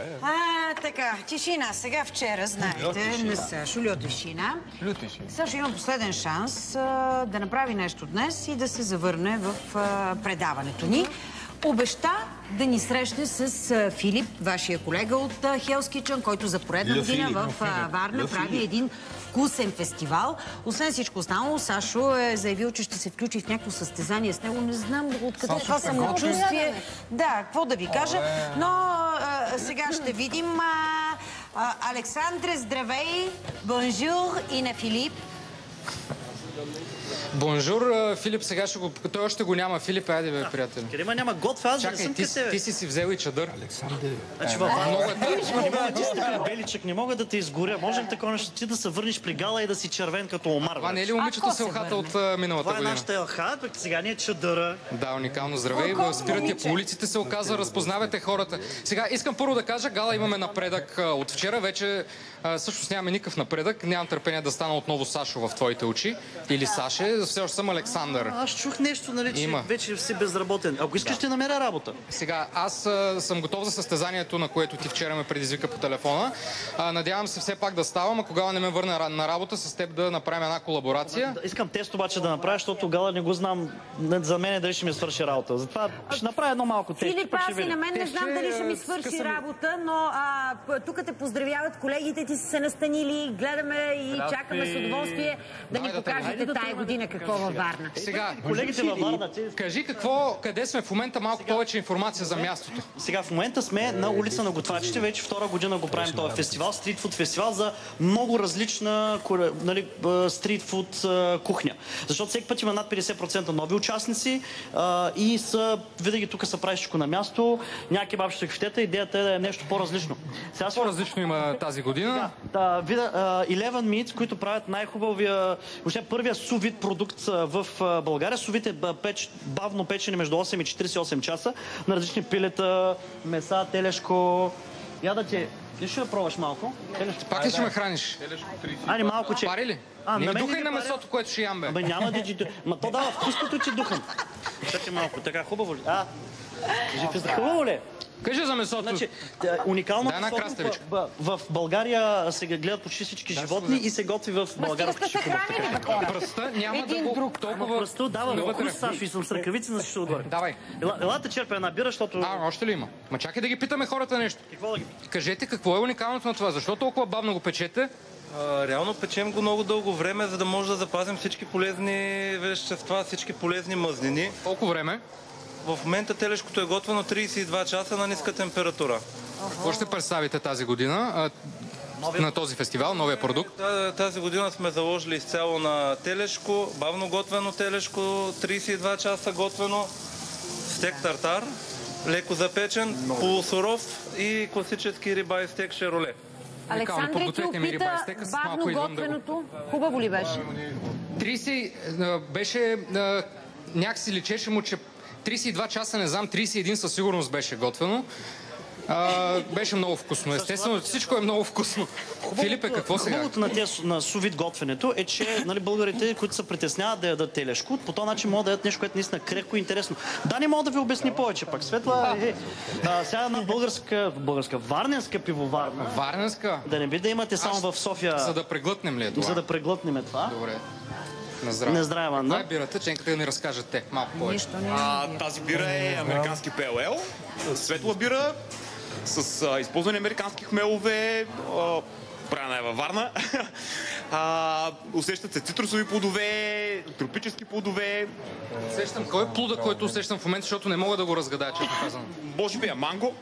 Така, тишина. Сега вчера, знаете, на Сашо, лютишина. Сашо има последен шанс да направи нещо днес и да се завърне в предаването ни. Обеща да ни срещне с Филип, вашия колега от Hell's Kitchen, който за поредна година в Варна прави един вкусен фестивал. Освен всичко останало, Сашо е заявил, че ще се включи в някакво състезание с него. Не знам откъде това самочувствие. Да, какво да ви кажа. Но сега ще видим. Александре, здравей! Бонжур и на Филип. Бонжур, Филип, сега ще го... Той още го няма. Филип, айде бе, приятел. Къде няма готвя, аз чакай, не съм ти си взел и чадър. Александър. Значи във Варна беличък, не мога да те изгоря. Може ли такова нещо ти да се върнеш при гала и да си червен като омар? Това не е ли момичето с елхата от миналата година? Това е нашата елха, пък сега не е чадъра. Да, уникално. Здравей. Спирате по улиците, се оказа, разпознавате хората. Сега искам първо да кажа, гала имаме напредък от вчера. Вече всъщност нямаме никакъв напредък. Нямам търпение да стана отново Сашо в твоите очи. Или Саше. Все още съм Александър. Аз чух нещо, нали, че вече си безработен. Ако искаш, ще намеря работа. Сега, аз съм готов за състезанието, на което ти вчера ме предизвика по телефона. Надявам се все пак да ставам, а кога не ме върна на работа, с теб да направим една колаборация. Искам тест обаче да направя, защото тогава не го знам за мен дали ще ми свърши работа. Затова ще направя едно малко тест. Филип, аз и на мен не знам дали ще ми свърши работа, но тук те поздравяват колегите, ти са се настанили, гледаме и чакаме с удоволствие да ни покажете тая година какво във Варна. Сега, колегите във Варна. Кажи къде сме в момента, малко повече информация за мястото. Сега в момента сме на улица на готвачите, вече втора година го правим този фестивал, стритфуд фестивал за много различна стритфуд кухня. Защото всеки път има над 50% нови участници и винаги тук се прави всичко на място, някакви бабщи кафетета, идеята е да е нещо по-различно. По-различно има тази година? Да, 11 Meats, които правят най-хубавия, въобще първия сувид продукт в България. Сувид е бавно печени между 8 и 48 часа на различни пилета, меса, телешко. Я да ти... Ти ще да пробваш малко? Пак ли ще ме храниш? Ани малко, че... Пари ли? Не ми духай на месото, което ще ям, бе. Абе няма да ти... Ма то дава вкус, като ти духам. Чакай малко, така хубаво ли? Хубаво ли? Кажи за месото. Значи, уникално в България се гледат почти всички животни и се готви в България. Пръста няма да го толкова... Пръста дава вкус, Сашо, и съм с ръкавици на всичко отгоре. Давай. Елате черпя една бира, защото... Още ли има? Ма чакай да ги питаме хората нещо. Какво да ги питаме? Кажете какво е уникалното на това? Защо толкова бавно го печете? Реално печем го много дълго време, за да може да запазим всички полезни вещества, всички полезни мазнини. Колко време? В момента телешкото е готвено 32 часа на ниска температура. Какво ще представите тази година на този фестивал, новия продукт? Тази година сме заложили изцяло на телешко, бавно готвено телешко, 32 часа готвено, стек тартар, леко запечен, полусуров и класически риба и стек шероле. Александре, ти опита бавно готвеното. Хубаво ли беше? 30 беше... Някакси личеше му, че 32 часа, не знам, 31 със сигурност беше готвено. Беше много вкусно. Естествено, всичко е много вкусно. Филипе, какво сега? Хубавото на сувид готвенето е, че българите, които се притесняват да ядат телешко, по този начин могат да ядат нещо, което наистина крехко и интересно. Да, не мога да ви обясни повече пак. Светла сега една българска варненска пивоварна. Варненска? Да не би да имате само в София. За да преглътнем ли е това? За да преглътнем това. Добре. На здраве, Ванда. Това е бирата, ченката да ни разкажете малко повече. Тази бира е американски ПЛЛ, светла бира, с използване американски хмелове, правена е във Варна. Усещат се цитрусови плодове, тропически плодове. Усещам, кой е плуда, който усещам в момента, защото не мога да го разгадая, честно казвам. Може би е манго.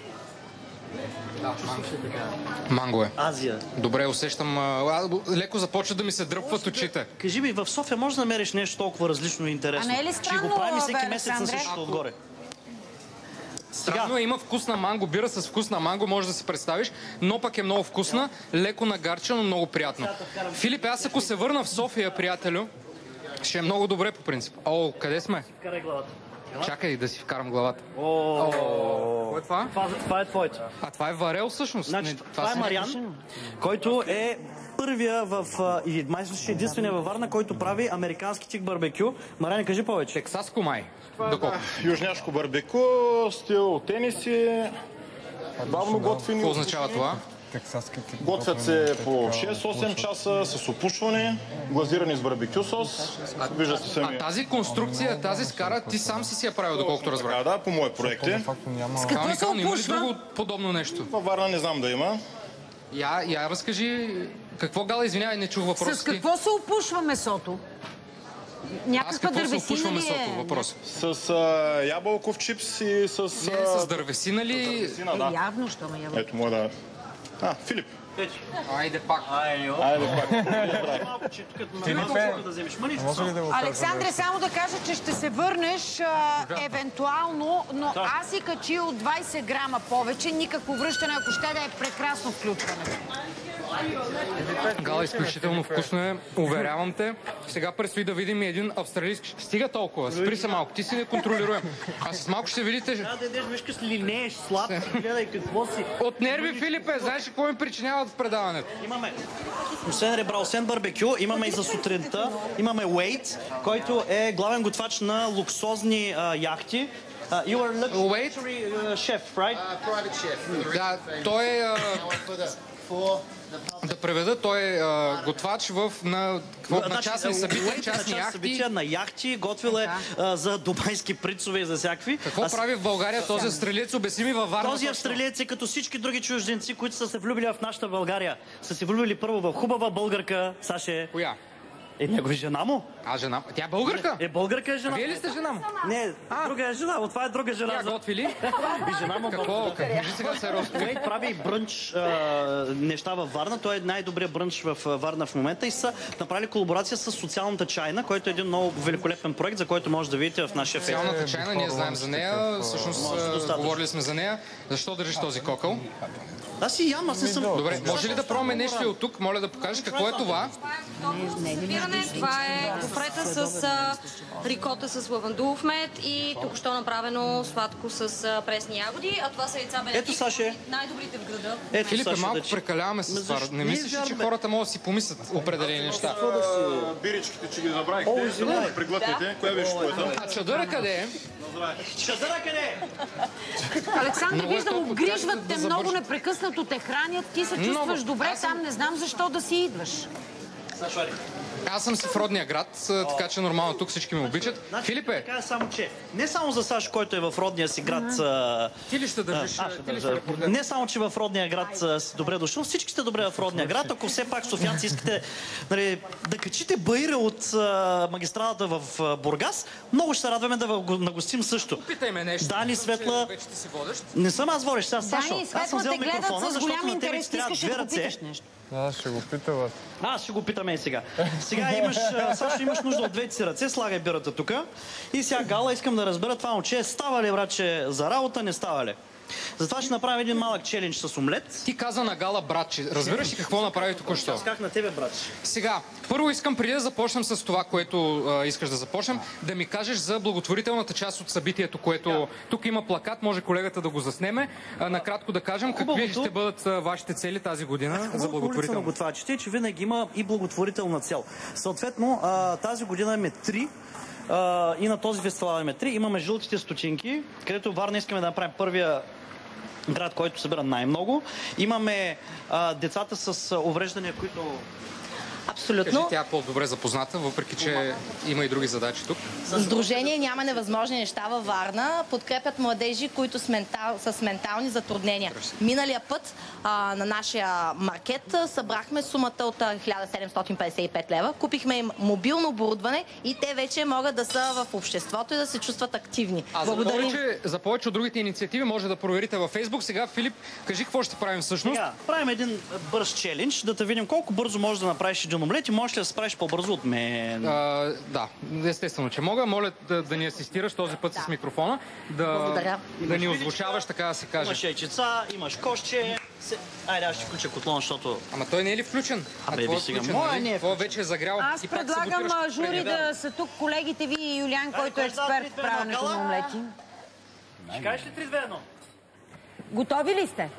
Манго е. Азия. Добре, усещам. Леко започва да ми се дръпват очите. Кажи ми, в София може да намериш нещо толкова различно и интересно? А не е ли странно, че го правим всеки месец на същото отгоре. Странно е, има вкусна манго, бира с вкусна манго, може да си представиш, но пък е много вкусна, леко нагарчена, но много приятно. Филип, аз ако се върна в София, приятелю, ще е много добре по принцип. О, къде сме? Карай главата. Чакай да си вкарам главата. Кой е това? Това е твоето. А това е варел всъщност. Значи, това е Мариан, който е първия и май единствения във Варна, който прави американски тик барбекю. Мариан, кажи повече. Тексаско май. Южняшко барбекю, стил тениси. Бавно готвени. Какво означава това? Готвят се по 6-8 часа с опушване, глазирани с барбекю сос. Виждате сами. Тази конструкция, тази скара, ти сам си я правил, доколкото разбрах. Да, по мой проект е. С какво се Има ли опушва? друго подобно нещо? Във Варна не знам да има. Я разкажи, какво, Гала, извинявай, не чух въпроса С ти. какво се опушва месото? Аз Някаква какво се опушва дървесина ли месото? е? Въпрос. С ябълков чипс и с... Не, с дървесина ли? Да. Явно, що ме ява. Ето му да... Филип. Айде пак. Айде пак. Александре, само да кажа, че ще се върнеш евентуално, но аз си качи от 20 грама повече, никакво връщане, ако ще да е прекрасно включване. Гала, изключително вкусно е, уверявам те. Сега предстои да видим и един австралийски... Стига толкова, спри се малко, ти си не контролируем. А с малко ще видите... Да дадеш, виж къс линееш слаб, гледай какво си. От нерви, Филипе, знаеш ли какво ми причиняват в предаването? Имаме, освен ребра, освен барбекю, имаме и за сутринта, имаме Уейт, който е главен готвач на луксозни яхти. You are luxury chef, right? Да, той е... Да преведа, той е готвач на частни събития, частни яхти. На яхти, готвил е за дубайски принцове и за всякакви. Какво прави в България този австралиец? Обясни ми във Варна. Този австралиец е като всички други чужденци, които са се влюбили в нашата България. Са се влюбили първо в хубава българка, Саше. Коя? Негови жена му. Жена. Тя е българка? Българка е жена. Вие ли сте жена му? Не, друга е жена, от това е друга жена. Тя готви ли? И жена му Какво? Кажи сега сериозно. Уейт прави брънч неща във Варна. Той е най-добрият брънч в Варна в момента и са направили колаборация с Социалната чайна, който е един много великолепен проект, за който може да видите в нашия фейсбук. Социалната чайна, ние знаем за нея. Всъщност говорили сме за нея. Защо държиш този кокъл? Аз си ям, аз не съм... Добре, може ли да пробваме нещо от тук? Моля да покажеш какво е това. Това е кофрета с рикота с лавандулов мед и току-що направено сладко с пресни ягоди. А това са яйца Ето, Саше. най-добрите в града. Филипе, малко прекаляваме с това. Не мислиш ли, че хората могат да си помислят определени неща? Биричките, че ги забравихте. Преглътните. Коя беше твоята? А чадъра къде е? Чадъра къде е? Александър, виждам, обгрижват те много непрекъснато, те хранят, ти се чувстваш добре там, не знам защо да си идваш. Аз съм си в родния град, така че нормално тук всички ме обичат. Филипе! Така е само, че не само за Саш, който е в родния си град... Ти ли ще държиш? Не само, че в родния град си добре дошъл, всички сте добре в родния град. Ако все пак софиянци искате да качите баира от магистралата в Бургас, много ще се радваме да го нагостим също. Питай ме нещо. Дани, Светла... Вече ти си водещ. Не съм аз водещ, сега Сашо. Дани и Аз съм Светла взел те гледат микрофона, с защото голям на тебе интерес. ти Ти трябва искаш две да го ръце. питаш нещо. Ще го питам. Ще го питаме и сега. Сега Сашо, имаш нужда от двете си ръце, слагай бирата тук. И сега, Гала, искам да разбера това момче, става ли, братче, за работа, не става ли? Затова ще направим един малък челендж с омлет. Ти каза на Гала братче. Разбираш ли какво направи току-що? Аз как на тебе, братче? Сега, първо искам преди да започнем с това, което искаш да започнем, да ми кажеш за благотворителната част от събитието, което тук има плакат, може колегата да го заснеме. Накратко да кажем, какви ще бъдат вашите цели тази година за благотворително. Готвачите е, че винаги има и благотворителна цел. Съответно, тази година имаме 3. И на този фестивал имаме 3. Имаме жълтите стотинки, където Варна искаме да направим първия град, който събира най-много. Имаме децата с увреждания, които... Абсолютно. Кажи, тя е по-добре запозната, въпреки че има и други задачи тук. Сдружение Няма невъзможни неща във Варна подкрепят младежи, които с ментални затруднения. Миналия път на нашия маркет събрахме сумата от 1755 лева, купихме им мобилно оборудване и те вече могат да са в обществото и да се чувстват активни. За повече от другите инициативи може да проверите във Фейсбук. Сега, Филип, кажи какво ще правим всъщност. Сега, правим един бърз челендж, да те видим колко бързо можеш да направиш един омлет и можеш ли да се правиш по-бързо от мен? Да, естествено, че мога. Моля да ни асистираш този път с микрофона. Да ни озвучаваш, така да се каже. Имаш яйчеца, имаш кошче. Айде, аз ще включа котлон, защото... Ама той не е ли включен? Абе, сега. Моя не е включен. Вече е загрял. Аз предлагам жури да са тук колегите ви и Юлиан, който е експерт в правенето на омлети. Ще кажеш ли 3-2-1? Готови ли сте?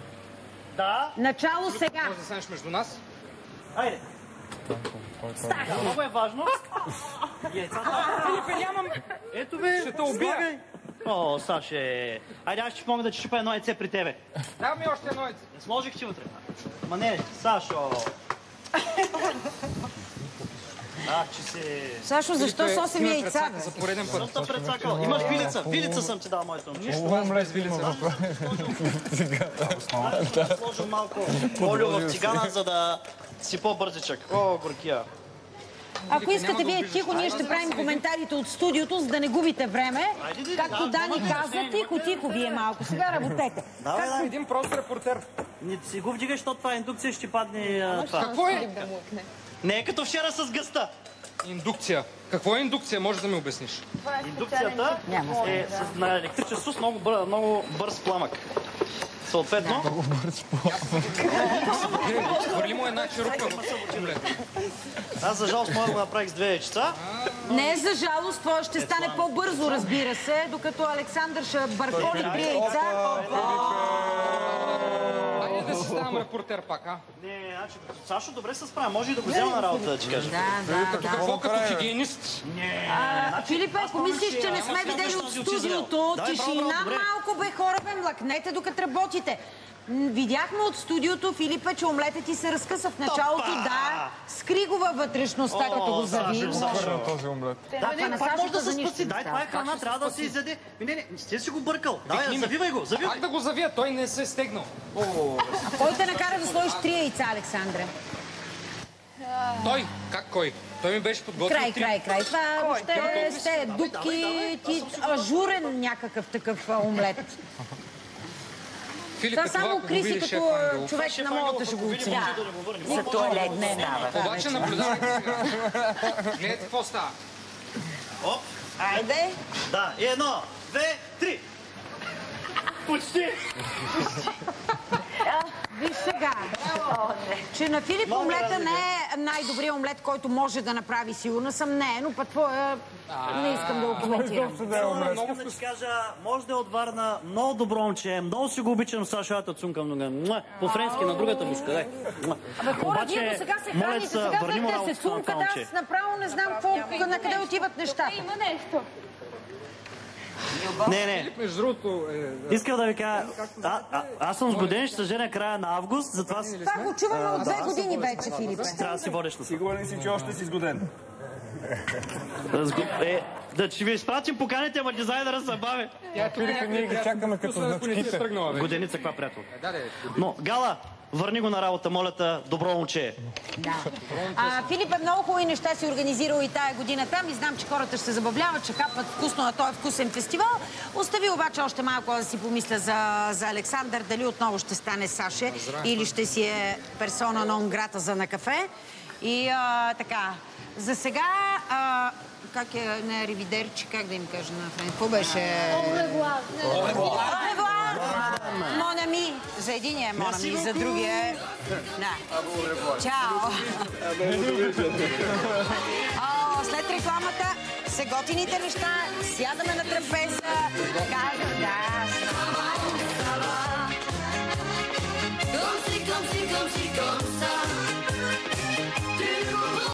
Да. Начало сега. Може да станеш между нас? Айде. Много е важно. Яйцата. Филипе, нямам... Ето бе, ще те убия. О, Саше. Айде, аз ще помня да чупа едно яйце при тебе. Дай ми още едно яйце. Не сложих ти утре. Ма не, Сашо. Че си... Сашо, защо с 8 яйца? За пореден път. Защо предсакал? Имаш вилица. Вилица съм ти дал, моето момче. Омлет с вилица. Сложил малко олио в цигана, за да си по-бързичък. О, горкия. Ако искате вие тихо, ние ще правим коментарите от студиото, за да не губите време. Както Дани каза, тихо, вие малко. Сега работете. Давай. Един прост репортер. Не си го вдигаш, защото това индукция ще падне това. Какво е? Не е като вчера с гъста. Индукция. Какво е индукция? Можеш да ми обясниш? Индукцията е на електричество с много бърз пламък. Съответно... Много бърз пламък. Хвърли му една черупка в омлет. Аз за жалост мога да го направих с 2 яйчета. Не за жалост, това ще стане по-бързо, разбира се, докато Александър ще бърколи 3 яйца. Айде да си ставам репортер пак, а? Не, значи, Сашо добре се справя. Може и да го взема на работа, да ти кажа. Да. Какво като хигиенист? Филипе, ако мислиш, че не сме видели от студиото, тишина малко, бе, хора, бе, млъкнете докато работите. Видяхме от студиото, Филипе, че омлетът ти се разкъса в началото, да. Скри го във вътрешността, като го завим. Този омлет. Да, не, пак може да се спаси. Дай, това е храна, трябва да се изяде. Не, ти си го бъркал. Давай, завивай го, завивай. Как да го завия? Той не се е стегнал. Кой те накара да сложиш 3 яйца, Александре? Той? Как кой? Той ми беше подготвил. Край. Това въобще сте дупки, ти ажурен някакъв такъв омлет. Филипе, Това само Криси като човек Шеф на Ангел, модата ще го видим, оценя. може да не го върнем. За туалет не дава. Обаче наблюдавайте сега. Гледайте какво става. Оп. Айде. Да, и 1, 2, 3. Почти. Виж сега, че на Филип омлета не е най-добрият омлет, който може да направи, сигурна съм, не, но пък твоя не искам да го коментирам. Много да ти кажа, може да е от Варна, много добро момче, много си го обичам, Сашо, ата цункам много. По-френски на другата мушка, дай. Абе хора, вие до сега се храните, сега след се цункат, аз направо не знам на къде отиват нещата. Има нещо. Не. Между другото... Искам да ви кажа, аз съм сгоден, ще се женя края на август, затова Това го чуваме от 2 години вече, Филипе. трябва да си водиш на Сигурен си, че още си сгоден. Да ще ви изпратим поканите, ама дизайнера се бави. Филипе, ние ги чакаме като значките. Годеница, каква приятел. Но, Гала, върни го на работа, моля те, добро момче. Да. Филип е много хубави неща си организирал и тая година там и знам, че хората ще се забавляват, ще капват вкусно на този вкусен фестивал. Остави обаче още малко да си помисля за Александър, дали отново ще стане Саше или ще си е персона нон грата за на кафе. И така, за сега... как е на Ривидерчи, как да им кажа на френски? Какво беше? Монами. За единия е Монами, за другия е... Да. Чао. След рекламата се готините неща, сядаме на трапеза.